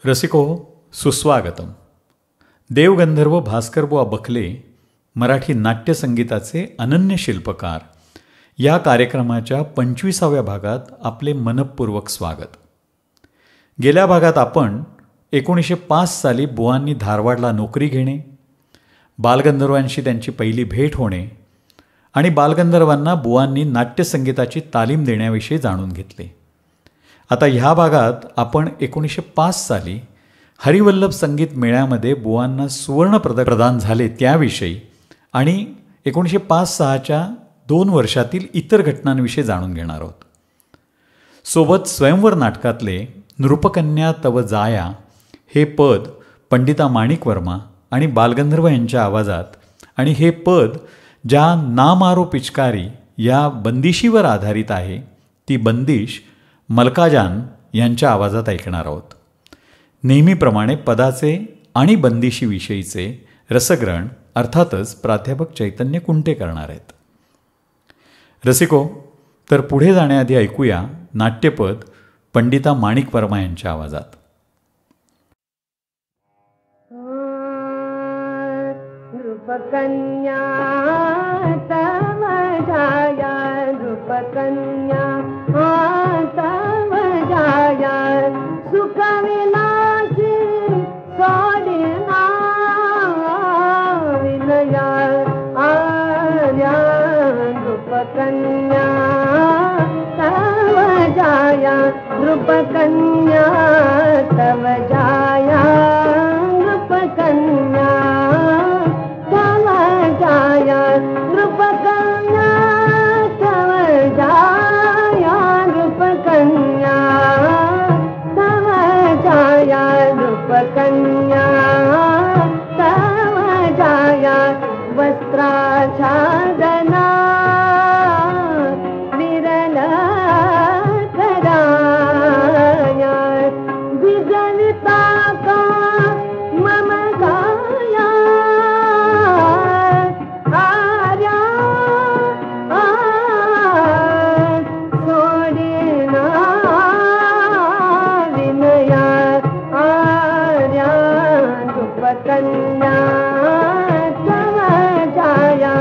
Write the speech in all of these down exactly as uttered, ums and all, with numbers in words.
रसिको सुस्वागतम. देवगंधर्व भास्करबुवा बखले मराठी नाट्यसंगीताचे अनन्य शिल्पकार या कार्यक्रमाच्या पंचवीसाव्या भागात आपले मनपूर्वक स्वागत. गेल्या भागात आपण एकोणीसशे पाच साली बुवांनी धारवाडला नोकरी घेणे, बालगंधर्वांशी त्यांची पहिली भेट होणे आणि बालगंधर्वांना बुवांनी नाट्यसंगीताची तालीम देण्याविषयी जाणून घेतले. आता ह्या भागात आपण एकोणीसशे पाच साली हरिवल्लभ संगीत मेळ्यामध्ये बुवांना सुवर्ण पदक प्रदान झाले त्याविषयी आणि एकोणीसशे पाच सहाच्या दोन वर्षातील इतर घटनांविषयी जाणून घेणार आहोत. सोबत स्वयंवर नाटकातले नृपकन्या तव जाया हे पद पंडिता माणिक वर्मा आणि बालगंधर्व यांच्या आवाजात आणि हे पद ज्या ना मारो पिचकारी या बंदिशीवर आधारित आहे ती बंदिश मलकाजान यांच्या आवाजात ऐकणार आहोत. नेहमीप्रमाणे पदाचे आणि बंदिशीविषयीचे रसग्रहण अर्थातच प्राध्यापक चैतन्य कुंटे करणार आहेत. रसिको, तर पुढे जाण्याआधी ऐकूया नाट्यपद पंडिता माणिक वर्मा यांच्या आवाजात. नृपकन्या तव जाया, नृपकन्या तव जाया, सुखविलासी सोडिना विनया आर्या, नृपकन्या तव जाया, नृपकन्या तव जाया, नृपकन्या तव जाया, नृपकन्या तव जाया, नृपकन्या तव जाया, नृपकन्या तव जाया, वस्त्राच्छादना विरल कराया, विजलिता का मम गाया, आर्या सोडिना विनया आर्या, नृपकन्या तव जाया,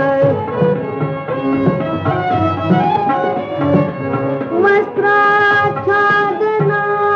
वस्त्राच्छादना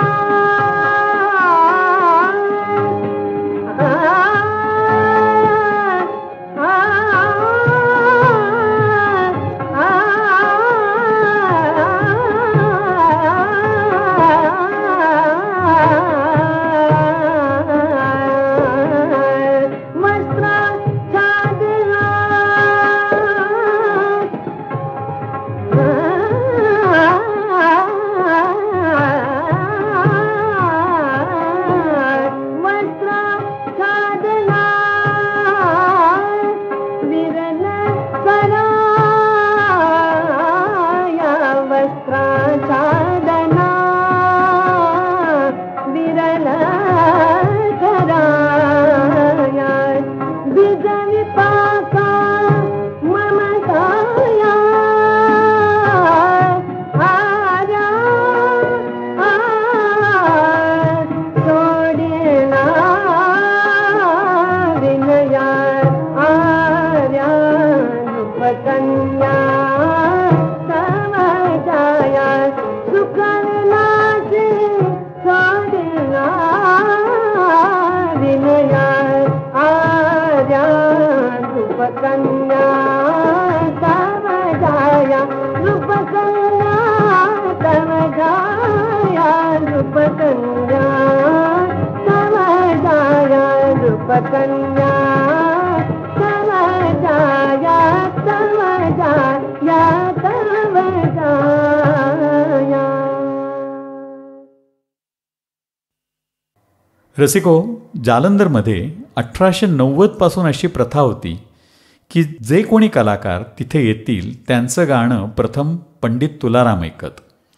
रसिको, जालंधरमध्ये अठराशे नव्वदपासून अशी प्रथा होती की जे कोणी कलाकार तिथे येतील त्यांचं गाणं प्रथम पंडित तुलाराम ऐकत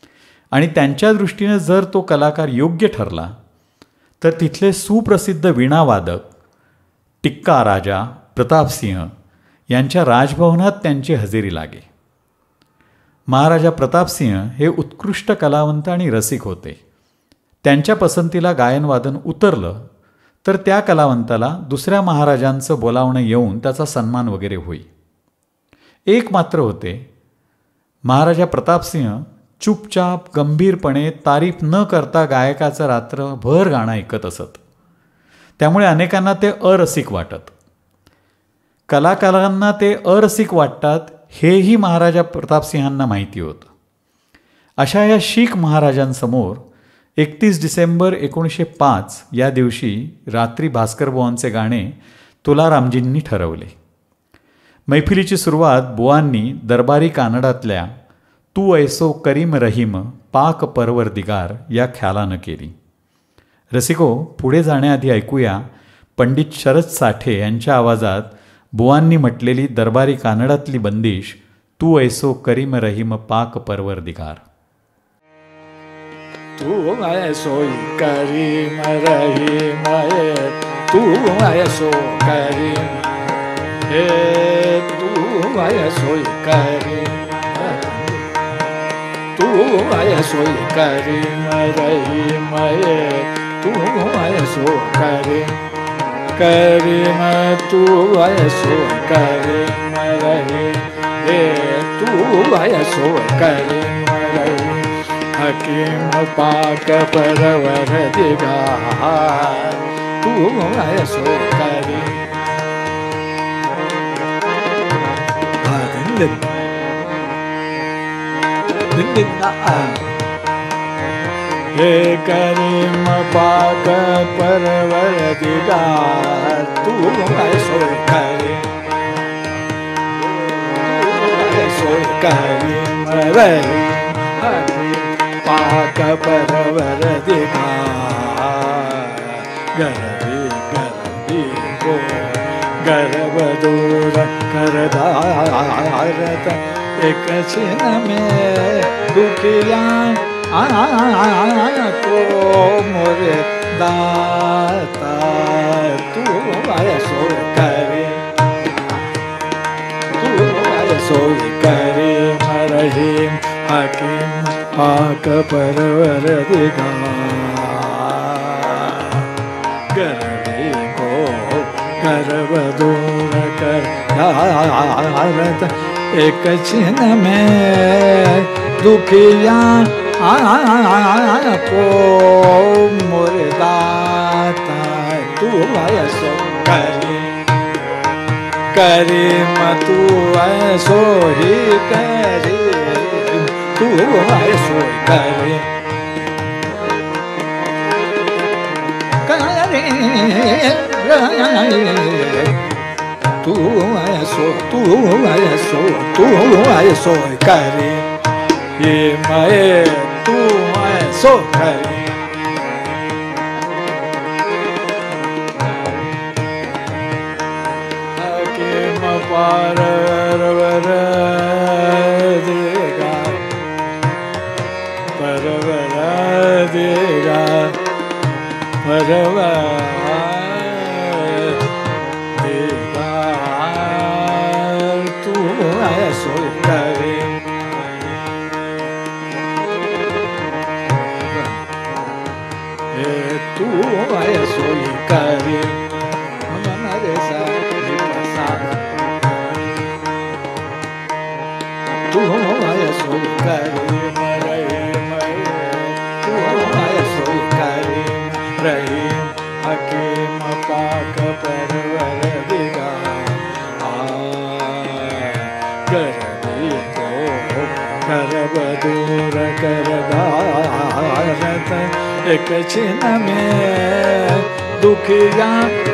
आणि त्यांच्या दृष्टीने जर तो कलाकार योग्य ठरला तर तिथले सुप्रसिद्ध वीणावादक टिक्का राजा प्रतापसिंह यांच्या राजभवनात त्यांची हजेरी लागे. महाराजा प्रतापसिंह हे उत्कृष्ट कलावंत आणि रसिक होते. त्यांच्या पसंतीला गायनवादन उतरलं तर त्या कलावंताला दुसऱ्या महाराजांचं बोलावणं येऊन त्याचा सन्मान वगैरे होई. एक मात्र होते, महाराजा प्रतापसिंह चुपचाप गंभीरपणे तारीफ न करता गायकाचं रात्रभर गाणं ऐकत असत. त्यामुळे अनेकांना ते अरसिक वाटत. कलाकारांना ते अरसिक वाटतात हेही महाराजा प्रतापसिंहांना माहिती होतं. अशा या शीख महाराजांसमोर एकतीस डिसेंबर एकोणीसशे पाच या दिवशी रात्री भास्करबुवांचे गाणे तुलारामजींनी ठरवले. मैफिलीची सुरुवात बुवांनी दरबारी कानडातल्या तू ऐसो करीम रहीम पाक परवरदिगार या ख्यालानं केली. रसिको, पुढे जाण्याआधी ऐकूया पंडित शरद साठे यांच्या आवाजात बुवांनी म्हटलेली दरबारी कानडातली बंदिश तू ऐसो करीम रहीम पाक परवरदिगार. तू ऐसो करीम रहीम तू ऐसो करीम हे तू ऐसो करीम तू ऐसो करीम रहीम तू ऐसो करीम करीम तू ऐसो करीम रहीम हे तू ऐसो करीम रहीम हकीम पाक परवरदिगार तू ऐसो करीम हे करीम पाक परवरदिगार तू ऐसो करीम ऐसो करीम रहीम पाक परवरदिगार गरबी गरबी को गर्भ दूर करदारत एक छिन में दुखिया को मोरे दाता तू ऐसो करे तू ऐसो करे रहीम हकीम पाक परवरदिगार गर्भी को गर्भ दूर कर दारत एक छिन में दुखिया को मोरे दाता तू ऐसो करी करीम तू ऐसो ही करी तू ऐसो करे करे तू ऐसो तू ऐसो तू ऐसो करे ये मैं तू ऐसो करे हकीम परवरदिगार परवरदिगार परवरदिगार तू ऐसो करे तू ऐसो करे हमारे साथ तू ऐसो करे तू ऐसो करे रहीम हकीम पाक परवरदिगार गर्भी को गर्भ दूर करदारत एक छिन में दुखिया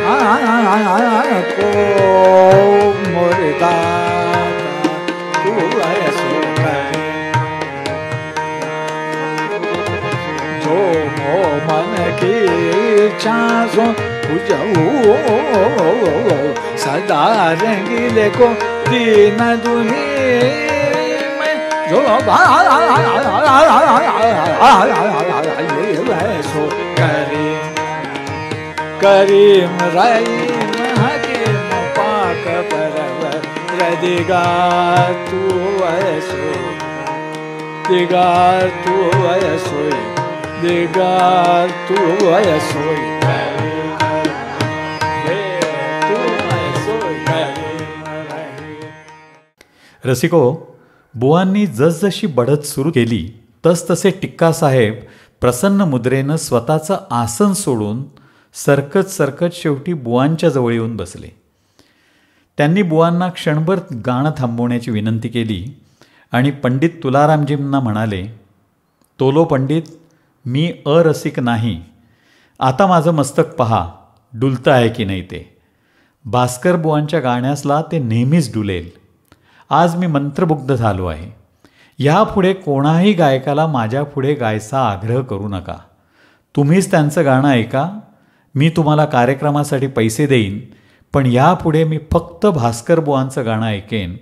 को मोरे दाता तू ऐसो करे जो मो मन की चासो पूजू सदा रंगीले को दीन दुनिया में जो ऐसो करे करीम रहीम हकीम पाक परवरदिगार तू ऐसो दिगार तू ऐसो दिगा तू अय सोय करी हे तू अय सोय करी. रसिको, बुवांनी जसजशी बढत सुरू केली तसतसे टिक्कासाहेब प्रसन्न मुद्रेनं स्वतःचं आसन सोडून सरकत सरकत शेवटी बुवांच्या जवळ येऊन बसले. त्यांनी बुवांना क्षणभर गाणं थांबवण्याची विनंती केली आणि पंडित तुलारामजींना म्हणाले, तोलो पंडित, मी अरसिक नाही. आता माझं मस्तक पहा, डुलतं आहे की नाही ते. भास्कर बुवांच्या गाण्यासला ते नेहमीच डुलेल. आज मी मंत्रमुग्ध झालो आहे. यापुढे कोणाही गायकाला माझ्या पुढे गायचा आग्रह करू नका. तुम्हीच त्यांचं गाणं ऐका. मी तुम्हाला कार्यक्रमासाठी पैसे देईन, पण यापुढे मी फक्त भास्कर बुवांचं गाणं ऐकेन.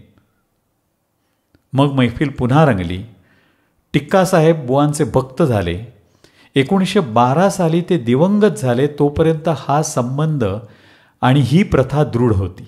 मग मैफिल पुन्हा रंगली. टिक्कासाहेब बुवांचे भक्त झाले. एकोणीसशे बारा साली ते दिवंगत झाले तोपर्यंत हा संबंध आणि ही प्रथा दृढ होती.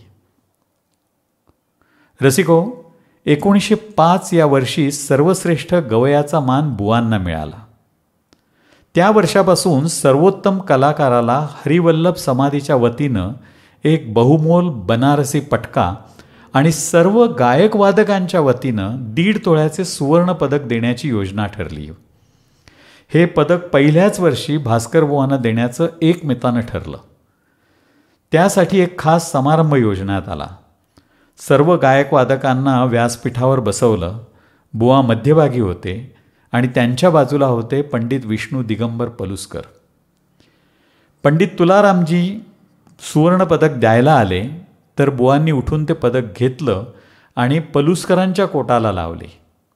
रसिको, एकोणीसशे पाच या वर्षी सर्वश्रेष्ठ गवयाचा मान बुवांना मिळाला. त्या वर्षापासून सर्वोत्तम कलाकाराला हरिवल्लभ समाधीच्या वतीनं एक बहुमोल बनारसी पटका आणि सर्व गायकवादकांच्या वतीनं दीड तोळ्याचे सुवर्णपदक देण्याची योजना ठरली. हे पदक पहिल्याच वर्षी भास्कर बुवांना देण्याचं एकमतानं ठरलं. त्यासाठी एक खास समारंभ योजण्यात आला. सर्व गायकवादकांना व्यासपीठावर बसवलं. बुवा मध्यभागी होते आणि त्यांच्या बाजूला होते पंडित विष्णू दिगंबर पलुसकर. पंडित तुलारामजी सुवर्णपदक द्यायला आले तर बुवांनी उठून ते पदक घेतलं आणि पलुसकरांच्या कोटाला लावले.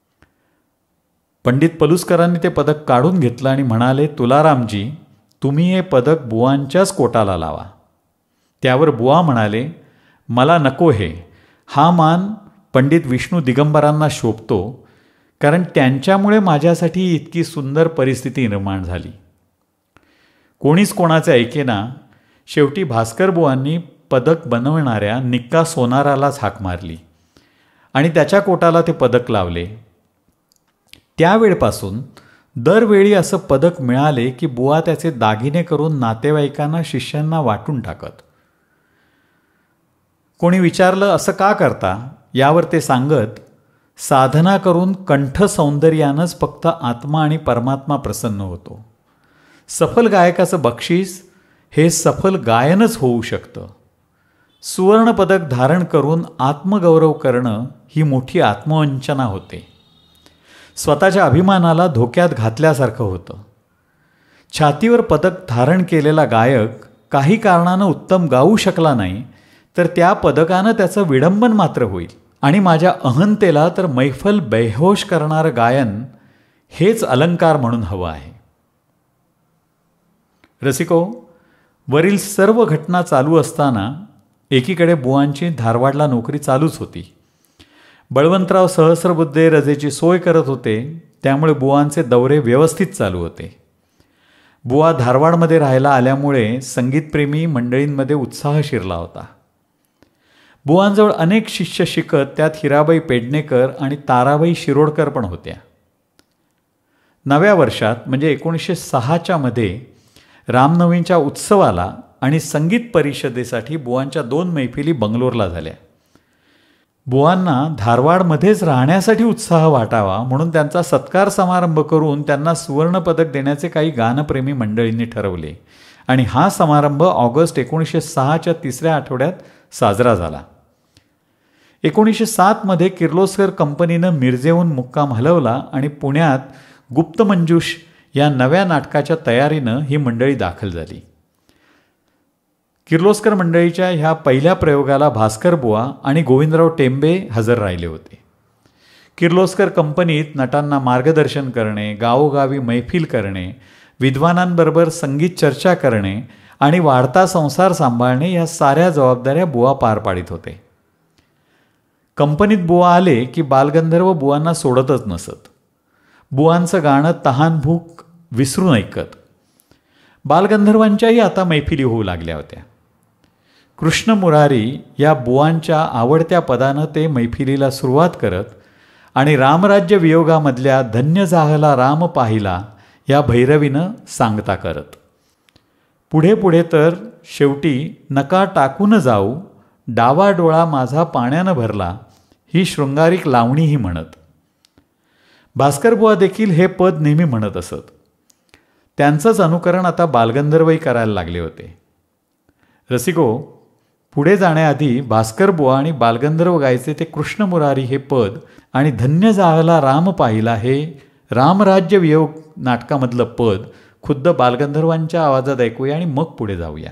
पंडित पलुसकरांनी ते पदक काढून घेतलं आणि म्हणाले, तुलारामजी, तुम्ही हे पदक बुवांच्याच कोटाला लावा. त्यावर बुवा म्हणाले, मला नको हे. हा मान पंडित विष्णू दिगंबरांना शोभतो, कारण त्यांच्यामुळे माझ्यासाठी इतकी सुंदर परिस्थिती निर्माण झाली. कोणीच कोणाचे ऐकेना. शेवटी भास्कर बुवांनी पदक बनवणाऱ्या निक्का सोनारालाच हाक मारली आणि त्याच्या कोटाला ते पदक लावले. त्यावेळपासून दरवेळी असं पदक मिळाले की बुवा त्याचे दागिने करून नातेवाईकांना, शिष्यांना वाटून टाकत. कोणी विचारलं, असं का करता? यावर ते सांगत, साधना करून कंठ सौंदर्यानंच फक्त आत्मा आणि परमात्मा प्रसन्न होतो. सफल गायकाचं बक्षीस हे सफल गायनच होऊ शकतं. सुवर्णपदक धारण करून आत्मगौरव करणं ही मोठी आत्मवंचना होते. स्वतःच्या अभिमानाला धोक्यात घातल्यासारखं होतं. छातीवर पदक धारण केलेला गायक काही कारणानं उत्तम गाऊ शकला नाही तर त्या पदकानं त्याचं विडंबन मात्र होईल. आणि माझ्या अहंतेला तर मैफल बेहोश करणारं गायन हेच अलंकार म्हणून हवं आहे. रसिको, वरील सर्व घटना चालू असताना एकीकडे बुवांची धारवाडला नोकरी चालूच होती. बळवंतराव सहस्रबुद्धे रजेची सोय करत होते, त्यामुळे बुवांचे दौरे व्यवस्थित चालू होते. बुवा धारवाडमध्ये राहायला आल्यामुळे संगीतप्रेमी मंडळींमध्ये उत्साह शिरला होता. बुवांजवळ अनेक शिष्य शिकत, त्यात हिराबाई पेडणेकर आणि ताराबाई शिरोडकर पण होत्या. नव्या वर्षात म्हणजे एकोणीसशे सहाच्या मध्ये रामनवमीच्या उत्सवाला आणि संगीत परिषदेसाठी बुवांच्या दोन मैफिली बंगलोरला झाल्या. बुवांना धारवाडमध्येच राहण्यासाठी उत्साह वाटावा म्हणून त्यांचा सत्कार समारंभ करून त्यांना सुवर्णपदक देण्याचे काही गानप्रेमी मंडळींनी ठरवले आणि हा समारंभ ऑगस्ट एकोणीसशे सहाच्या तिसऱ्या आठवड्यात साजरा झाला. एकोणीसशे सातमध्ये किर्लोस्कर कंपनीनं मिरजेहून मुक्काम हलवला आणि पुण्यात गुप्तमंजूष या नव्या नाटकाच्या तयारीनं ही मंडळी दाखल झाली. किर्लोस्कर मंडळीच्या ह्या पहिल्या प्रयोगाला भास्कर बुवा आणि गोविंदराव टेंबे हजर राहिले होते. किर्लोस्कर कंपनीत नटांना मार्गदर्शन करणे, गावोगावी मैफिल करणे, विद्वानांबरोबर संगीत चर्चा करणे आणि वाढता संसार सांभाळणे या साऱ्या जबाबदाऱ्या बुवा पार पाडित होते. कंपनीत बुवा आले की बालगंधर्व बुवांना सोडतच नसत. बुवांचं गाणं तहानभूक विसरून ऐकत. बालगंधर्वांच्याही आता मैफिली होऊ लागल्या होत्या. कृष्ण मुरारी या बुवांच्या आवडत्या पदानं ते मैफिलीला सुरुवात करत आणि रामराज्य वियोगामधल्या धन्य जाहला राम पाहिला या भैरवीनं सांगता करत. पुढे पुढे तर शेवटी नका टाकून जाऊ, डावा डोळा माझा पाण्यानं भरला, ही शृंगारिक लावणीही म्हणत. भास्करबुवा देखील हे पद नेहमी म्हणत असत. त्यांचंच अनुकरण आता बालगंधर्वही करायला लागले होते. रसिको, पुढे जाण्याआधी भास्करबुवा आणि बालगंधर्व गायचे ते कृष्ण मुरारी हे पद आणि धन्य जाहला राम पाहिला हे रामराज्य वियोग नाटकामधलं पद खुद्द बालगंधर्वांच्या आवाजात ऐकूया आणि मग पुढे जाऊया.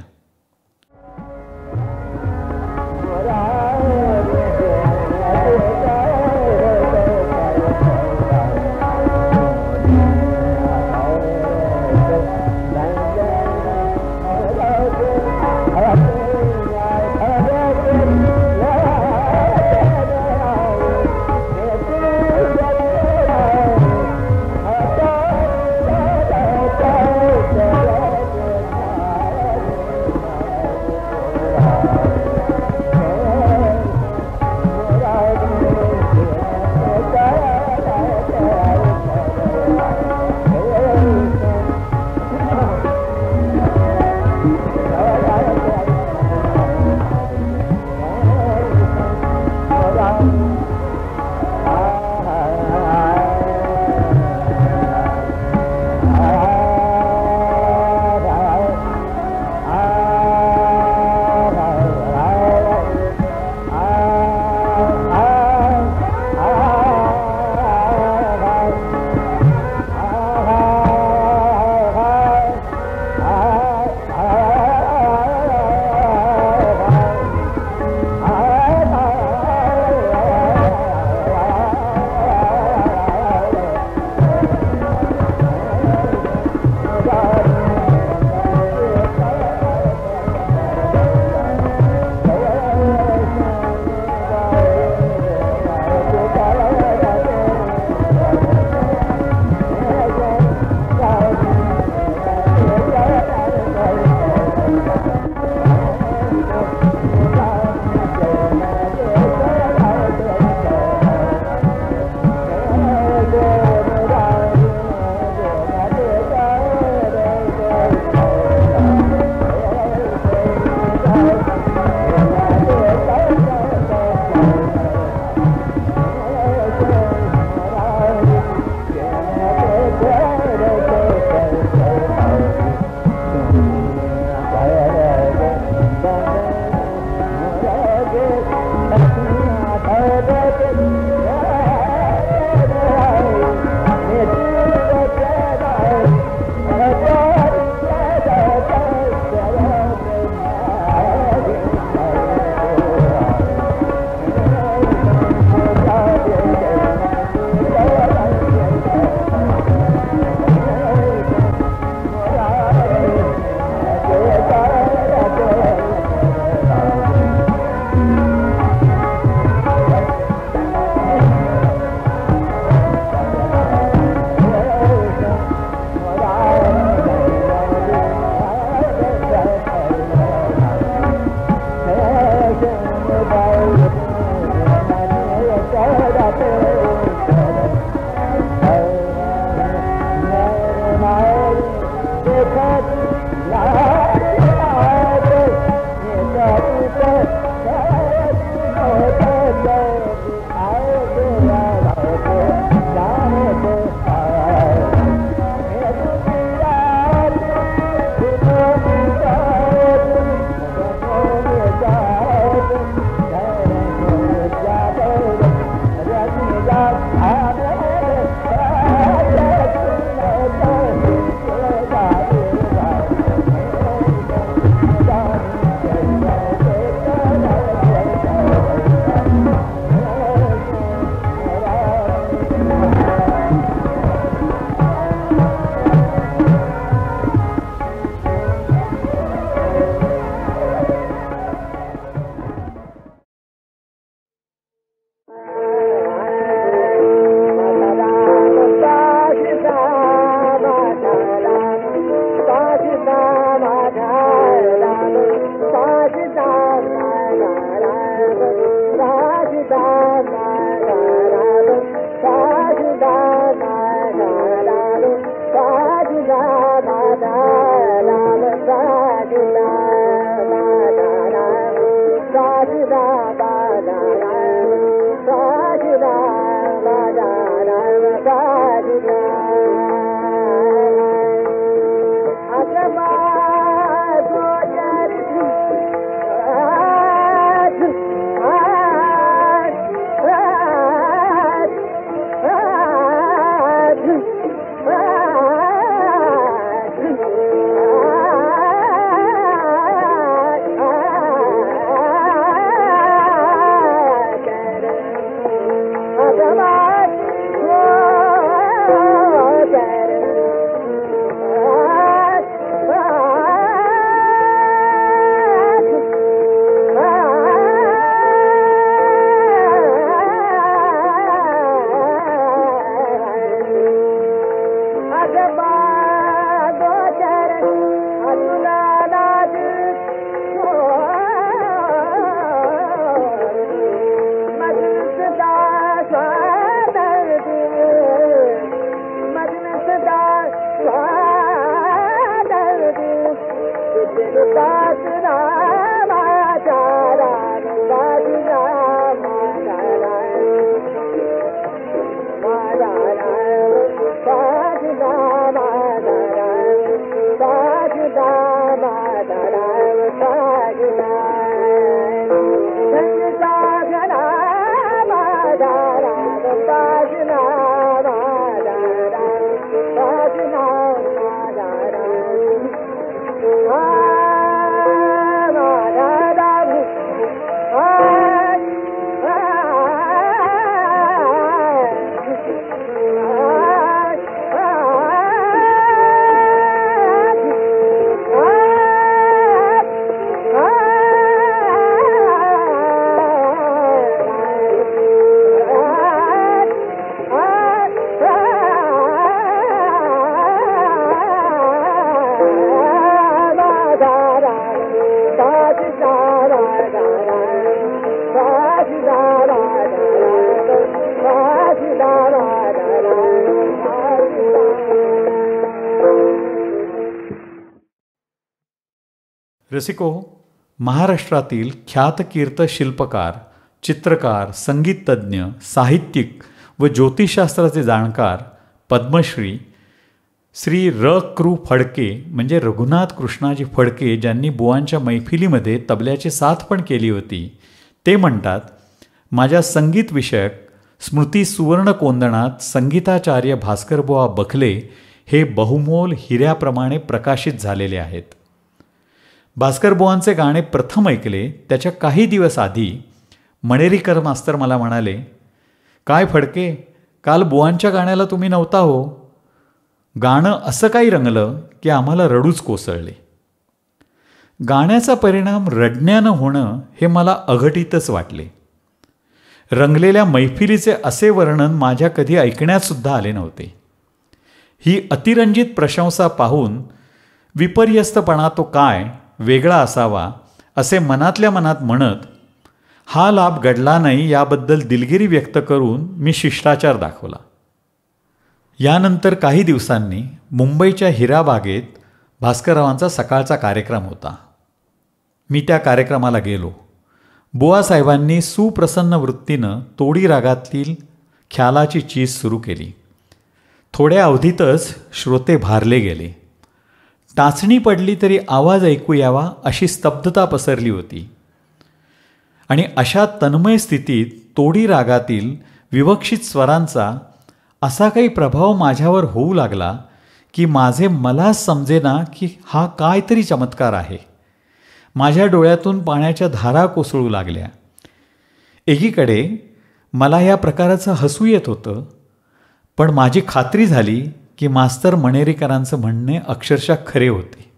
रसिको, महाराष्ट्रातील ख्यातकीर्त शिल्पकार, चित्रकार, संगीततज्ञ, साहित्यिक व ज्योतिषशास्त्राचे जाणकार पद्मश्री श्री र कृ फडके म्हणजे रघुनाथ कृष्णाजी फडके, ज्यांनी बुवांच्या मैफिलीमध्ये तबल्याची साथ पण केली होती, ते म्हणतात, माझ्या संगीतविषयक स्मृती सुवर्ण कोंदणात संगीताचार्य भास्करबुवा बखले हे बहुमोल हिऱ्याप्रमाणे प्रकाशित झालेले आहेत. भास्करबुवांचे गाणे प्रथम ऐकले त्याच्या काही दिवस आधी मणेरीकर मास्तर मला म्हणाले, काय फडके, काल बुवांच्या गाण्याला तुम्ही नव्हता हो. गाणं असं काही रंगलं की आम्हाला रडूच कोसळले. गाण्याचा परिणाम रडण्यानं होणं हे मला अघटितच वाटले. रंगलेल्या मैफिलीचे असे वर्णन माझ्या कधी ऐकण्यातसुद्धा आले नव्हते. ही अतिरंजित प्रशंसा पाहून विपर्यस्तपणा तो काय वेगळा असावा असे मनातल्या मनात म्हणत, हा लाभ घडला नाही याबद्दल दिलगिरी व्यक्त करून मी शिष्टाचार दाखवला. यानंतर काही दिवसांनी मुंबईच्या हिराबागेत भास्कररावांचा सकाळचा कार्यक्रम होता. मी त्या कार्यक्रमाला गेलो. बुवासाहेबांनी सुप्रसन्न वृत्तीनं तोडी रागातील ख्यालाची चीज सुरू केली. थोड्या अवधीतच श्रोते भारले गेले. टाचणी पडली तरी आवाज ऐकू यावा अशी स्तब्धता पसरली होती. आणि अशा तन्मय स्थितीत तोडी रागातील विवक्षित स्वरांचा असा काही प्रभाव माझ्यावर होऊ लागला की माझे मलाच समजेना की हा काय तरी चमत्कार आहे. माझ्या डोळ्यातून पाण्याच्या धारा कोसळू लागल्या. एकीकडे मला या प्रकाराचं हसू येत होतं, पण माझी खात्री झाली की मास्तर मणेरीकरांचं म्हणणे अक्षरशः खरे होते.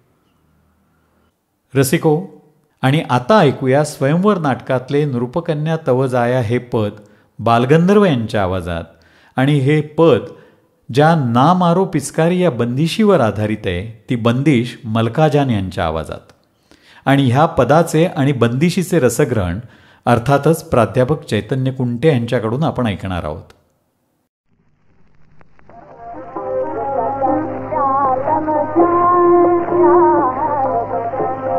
रसिको, आणि आता ऐकूया स्वयंवर नाटकातले नृपकन्या तव जाया हे पद बालगंधर्व यांच्या आवाजात. आणि हे पद ज्या ना मारो पिचकारी या बंदिशीवर आधारित आहे, ती बंदिश मल्काजान यांच्या आवाजात. आणि ह्या पदाचे आणि बंदिशीचे रसग्रहण अर्थातच प्राध्यापक चैतन्य कुंटे यांच्याकडून आपण ऐकणार आहोत. Yeah.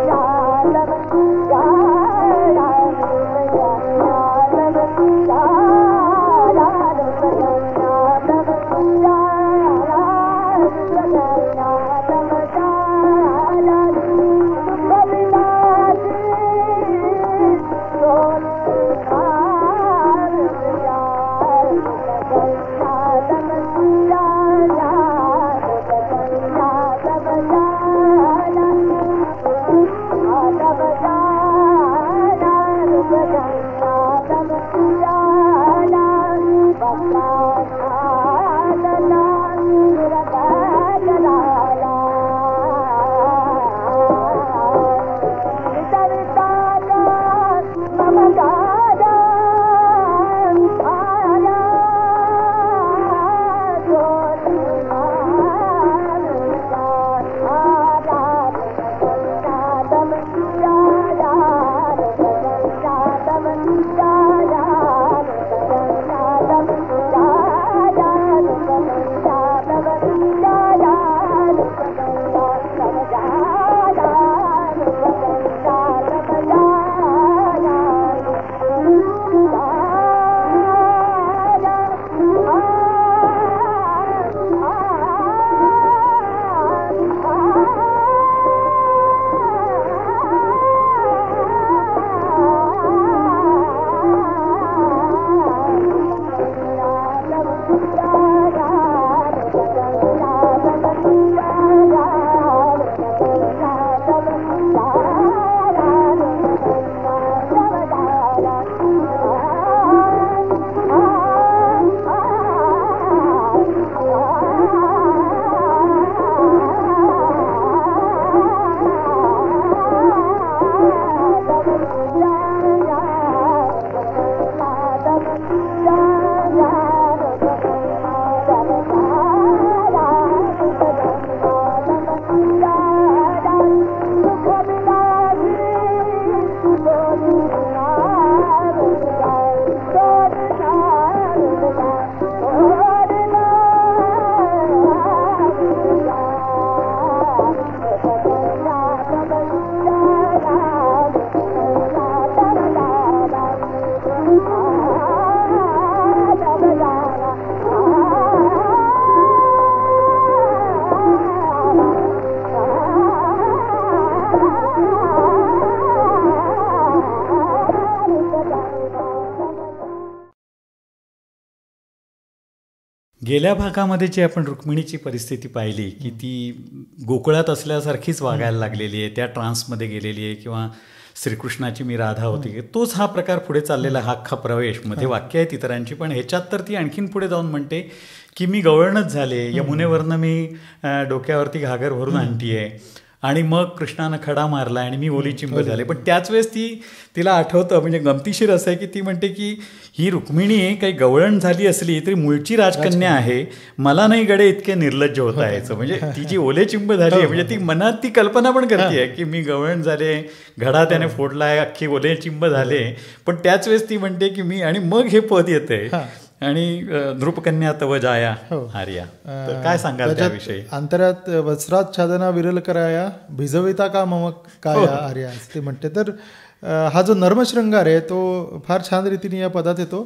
गेल्या भागामध्ये जी आपण रुक्मिणीची परिस्थिती पाहिली की ती गोकुळात असल्यासारखीच वागायला लागलेली आहे, त्या ट्रान्समध्ये गेलेली आहे, किंवा श्रीकृष्णाची मी राधा होती, तोच हा प्रकार पुढे चाललेला हा अख्खा प्रवेश. मध्ये वाक्य आहेत इतरांची, पण ह्याच्यात तर ती आणखीन पुढे जाऊन म्हणते की मी गवळणच झाले, यमुनेवरनं मी डोक्यावरती घागर भरून आणतीये, आणि मग कृष्णानं खडा मारला आणि मी ओली चिंब झाले. पण त्याच वेळेस ती तिला आठवतं, म्हणजे गमतीशीर असं आहे की ती म्हणते की ही रुक्मिणी काही गवळण झाली असली तरी मूळची राजकन्या आहे, मला नाही गडे इतके निर्लज्ज होता यायचं. म्हणजे ती जी ओले चिंब झाली आहे, म्हणजे ती मनात ती कल्पना पण करते की मी गवळण झाले, घडा त्याने फोडलाय, अख्खी ओले चिंब झाले. पण त्याच वेळेस ती म्हणते की मी, आणि मग हे पद येते आणि नृपकन्या तव जाया आर्या. काय सांगाल त्याविषयी? अंतरात वस्त्रात छादना विरल कराया, भिजविता का मम काया आर्या ते म्हणते. तर हा जो नर्मशृंगार आहे तो फार छान रीतीने या पदात येतो,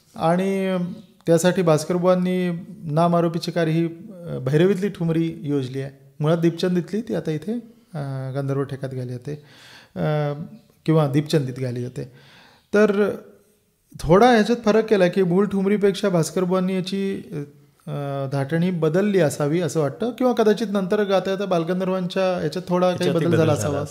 आणि त्यासाठी भास्करबुवांनी नाम आरोपी चिकारी ही भैरवीतली ठुमरी योजली आहे. मुळात दीपचंदीतली, ती आता इथे गंधर्व ठेक्यात घाली जाते किंवा दीपचंदीत घाली जाते. तर थोडा ह्याच्यात फरक केला की मूळ ठुमरीपेक्षा भास्करबुवांनी याची धाटणी बदलली असावी असं वाटतं, किंवा कदाचित नंतर गाता येता बालगंधर्वांच्या याच्यात थोडा काही बदल झाला असावा.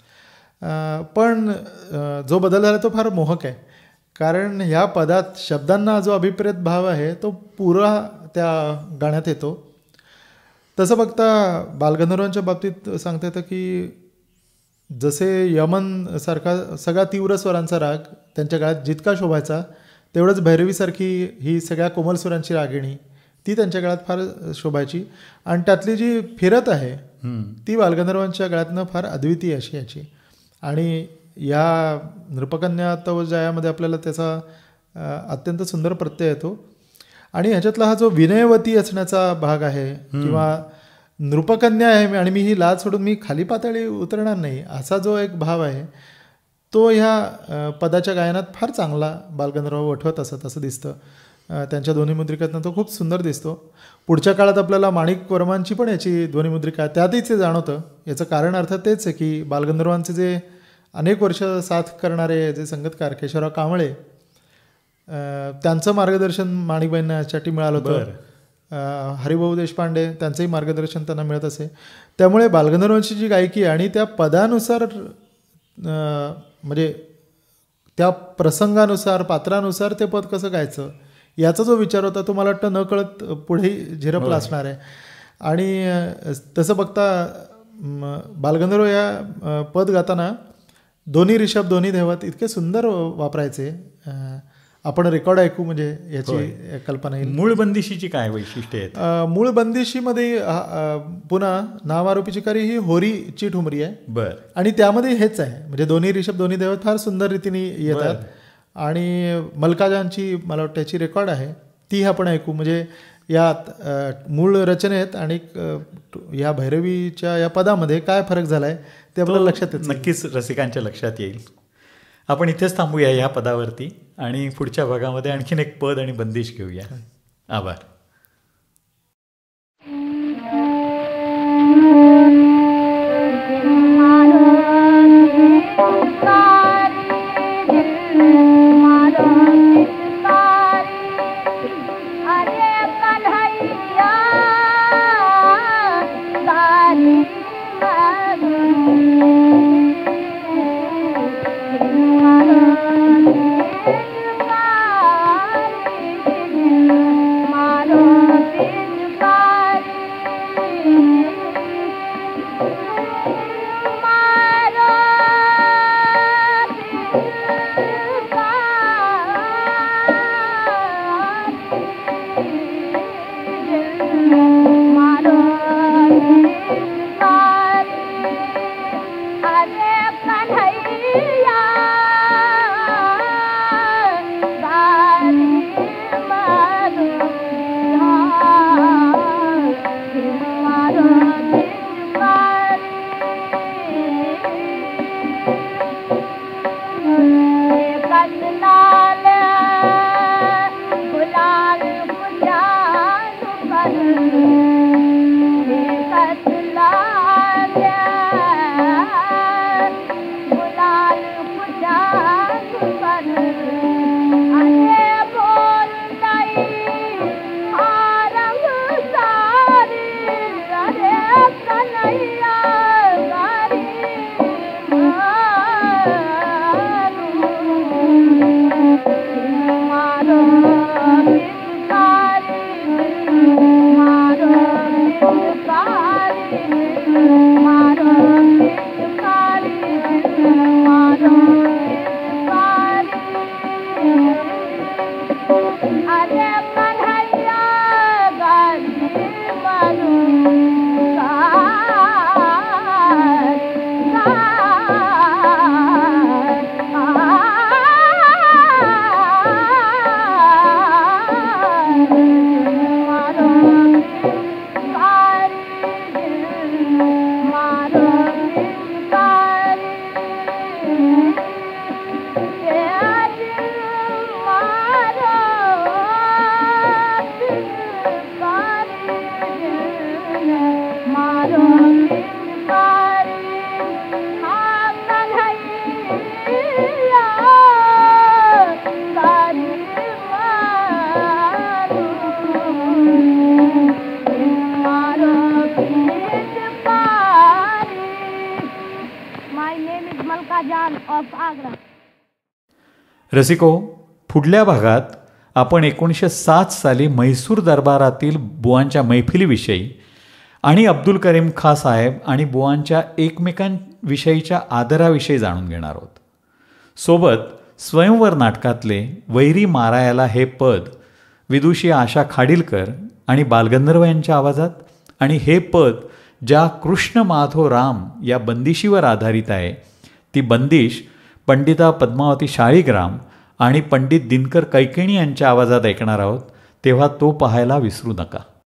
पण जो बदल झाला तो फार मोहक आहे, कारण ह्या पदात शब्दांना जो अभिप्रेत भाव आहे तो पुरा त्या गाण्यात येतो. तसं बघता बालगंधर्वांच्या बाबतीत सांगता येतं की जसे यमन सारखा सगळा तीव्र स्वरांचा राग त्यांच्या गळ्यात जितका शोभायचा, तेवढंच भैरवीसारखी ही सगळ्या कोमल स्वरांची रागिणी ती त्यांच्या गळ्यात फार शोभायची. आणि त्यातली जी फिरत आहे ती बालगंधर्वांच्या गळ्यातनं फार अद्वितीय अशी याची. आणि या नृपकन्या तव जायामध्ये आपल्याला त्याचा अत्यंत सुंदर प्रत्यय येतो. आणि ह्याच्यातला हा जो विनयवती असण्याचा भाग आहे, किंवा नृपकन्या आहे आणि मी ही लाज सोडून मी खाली पातळी उतरणार नाही, असा जो एक भाव आहे तो ह्या पदाच्या गायनात फार चांगला बालगंधर्व वठवत असत असं दिसतं. त्यांच्या ध्वनिमुद्रिकातनं तो खूप सुंदर दिसतो. पुढच्या काळात आपल्याला माणिक वर्मांची पण याची ध्वनिमुद्रिका त्यातही ते जाणवतं. याचं कारण अर्थात तेच आहे की बालगंधर्वांचे जे अनेक वर्ष साथ करणारे जे संगीतकार केशवराव कांबळे, त्यांचं मार्गदर्शन माणिकबाईंना यासाठी मिळालं होतं. हरिभाऊ देशपांडे त्यांचंही मार्गदर्शन त्यांना मिळत असे. त्यामुळे बालगंधर्वांची जी गायकी आणि त्या पदानुसार म्हणजे त्या प्रसंगानुसार पात्रानुसार ते पद कसं गायचं याचा जो विचार होता तो मला वाटतं न कळत पुढे झिरपला असणार आहे. आणि अ, तसं बघता म, बालगंधर्व या अ, पद गाताना दोन्ही रिषभ दोन्ही देवत इतके सुंदर वापरायचे. अ, आपण रेकॉर्ड ऐकू म्हणजे याची कल्पना येईल. मूळ बंदिशीची काय वैशिष्ट्य आहेत? अ, मूळ बंदिशीमध्ये अ, अ, पुन्हा नावारूपी चिकारी ही होरीची ठुमरी आहे बर. आणि त्यामध्ये हेच आहे म्हणजे दोन्ही रिषभ दोन्ही देवत फार सुंदर रीतीने येतात. आणि मलकाजांची मला वाटतं त्याची रेकॉर्ड आहे ती आपण ऐकू. म्हणजे यात अ, मूळ रचनेत आणि अ, या भैरवीच्या या पदामध्ये काय फरक झाला आहे ते आपल्याला लक्षात येतं. नक्कीच रसिकांच्या लक्षात येईल. आपण इथेच थांबूया या पदावरती आणि पुढच्या भागामध्ये आणखीन एक पद आणि बंदिश घेऊया. आभार. रसिको, पुढल्या भागात आपण एकोणीसशे सात साली म्हैसूर दरबारातील बुवांच्या मैफिलीविषयी आणि अब्दुल करीम खां साहेब आणि बुवांच्या एकमेकांविषयीच्या आदराविषयी जाणून घेणार आहोत. सोबत स्वयंवर नाटकातले वैरी मारायाला हे पद विदुषी आशा खाडीलकर आणि बालगंधर्व यांच्या आवाजात आणि हे पद ज्या कृष्ण माधो राम या बंदिशीवर आधारित आहे ती बंदिश पंडिता पद्मावती शाळीग्राम आणि पंडित दिनकर कैकेणी यांच्या आवाजात ऐकणार आहोत. तेव्हा तो पाहायला विसरू नका.